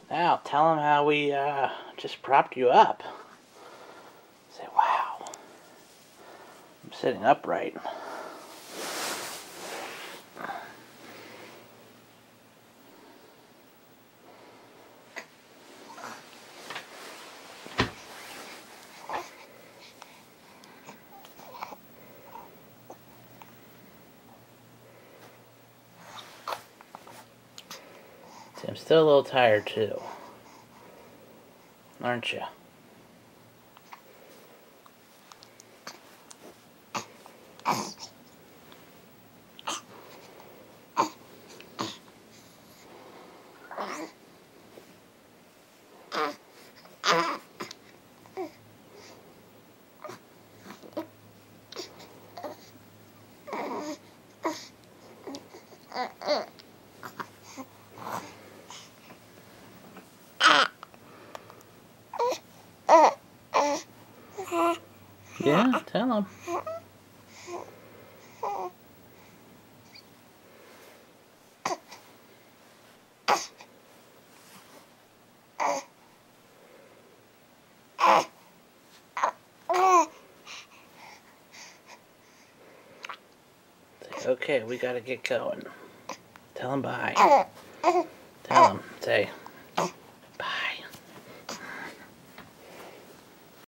Now, tell him how we just propped you up. Say, wow, I'm sitting upright. See, I'm still a little tired too, aren't you? Yeah, tell him. Say, okay, we gotta get going. Tell him bye. Tell him. Say,